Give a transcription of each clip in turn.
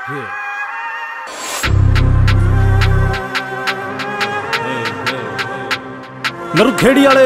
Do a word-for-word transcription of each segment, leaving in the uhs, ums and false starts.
नरू खेड़ी वाले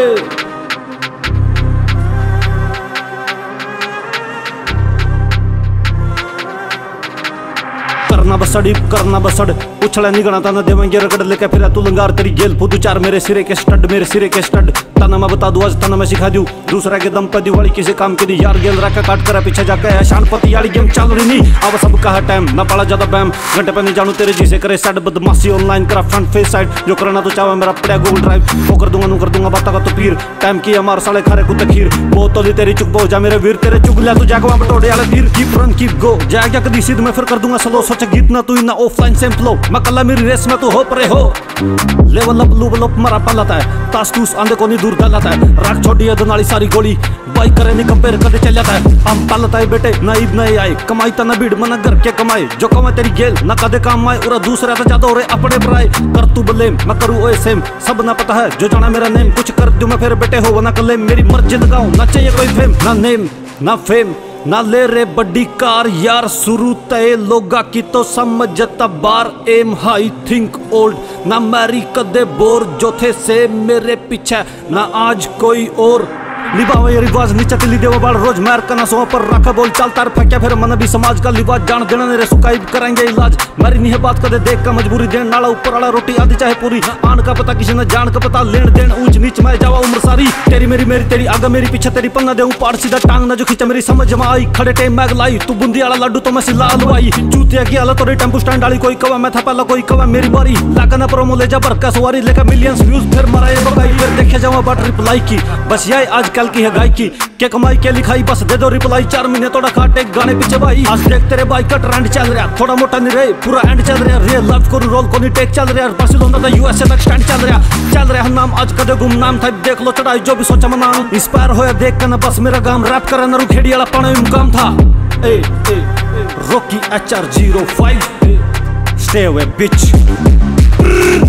करना बसड़ी करना बसड़ उछले निगना तना देवेंगे रगड़ लेके फिर तू लंगार तेरी गेल फुदू चार मेरे सिरे के स्टड मेरे सिरे के स्टड तना मैं बता दूं आज तना मैं सिखा दूं दूसरा के दम पर दिवाली किसी काम के दी यार गेल रखा काट कर पीछे जाके है शानपति यारी गेम चल रही नहीं अब सब का है टाइम ना पड़ा ज्यादा बैम घंटे पे नहीं जानू तेरे जी से करे साइड बदमाशी ऑनलाइन करा फ्रंट फेस साइड जो करना तो चाहे मेरा पड़ा गूगल ड्राइव वो कर दूंगा नू कर दूंगा बाता का तो पीर टाइम की हमारे साले खारे कुत्ते खीर वो तो तेरी चुप हो जा मेरे वीर तेरे चुग लिया तू जाके वहां बटोड़े वाले तीर कीप रन कीप गो जाएगा कदी सीध में फिर कर दूंगा स्लो सोच गीत ना तू ना ऑफलाइन सेम फ्लो मैं कल्ला मेरी रेस में तू हो परे हो लेवल अप लूब लप मरा पलता है तास तूस आंधे को नहीं दूर दलाता है राख छोड़ी है दोनाली सारी गोली बाइक करे नहीं कंपेयर करते चल जाता है हम पलता है बेटे ना ईद नहीं आई कमाई तना भीड़ मना घर के कमाई जो कमाए तेरी गेल ना कदे काम आए उरा दूसरा तो ज्यादा हो रहे अपने पराए कर तू बलेम मैं करूँ ओए सेम सब ना पता है जो जाना मेरा नेम कुछ कर दूं मैं फिर बेटे हो ना कल मेरी मर्जी लगाऊं ना चाहिए कोई फेम ना नेम ना फेम ना ले रे बड्डी कार यार शुरू तय लोगा की तो समझता बार एम हाई थिंक ओल्ड ना मैरी कदे बोर जो थे से मेरे पीछे ना आज कोई और निभावे ये रिवाज नीचे तिली देवा बाल रोज मार करना सो पर रखा बोल चलता है फक्या फिर मन भी समाज का लिवाज जान देना ने सुकाई करेंगे इलाज मेरी नहीं है बात कदे देख का मजबूरी देन नाला ऊपर वाला रोटी आधी चाहे पूरी आन का पता किसी ने जान का पता लेन देन ऊंच नीच में जावा उम्र सारी तेरी मेरी मेरी तेरी आगे मेरी पीछे तेरी पन्ना दे पाड़ सीधा टांग ना जो खींचा मेरी समझ में आई खड़े टेम मैग लाई तू बूंदी वाला लड्डू तो मैं सिला हलवाई चूतिया की हालत और टेम्पो स्टैंड डाली कोई कवा मैं था पहला कोई कवा मेरी बारी लाकर प्रोमो ले जा बरका सवारी लेकर मिलियंस व्यूज फिर मरा ये बकाई फिर देखे जावा बट रिप्लाई की बस यही आजकल की है गायकी क्या कमाई क्या लिखाई बस दे दो रिप्लाई चार महीने थोड़ा खाटे गाने पीछे भाई आज देख तेरे भाई का ट्रेंड चल रहा थोड़ा मोटा नहीं रहे पूरा एंड चल रहा रियल लाइफ को रोल को नहीं टेक चल रहा बार्सिलोना का यूएसए तक स्टैंड चल रहा चल रहा नाम आज कदे गुमनाम था देख लो चढ़ाई जो भी सोचा मना इंस्पायर होया देख कर ना बस मेरा गाम रैप करा नरू खेड़ी वाला पाना मुकाम था ए ए Rocky H R zero five stay away बिच।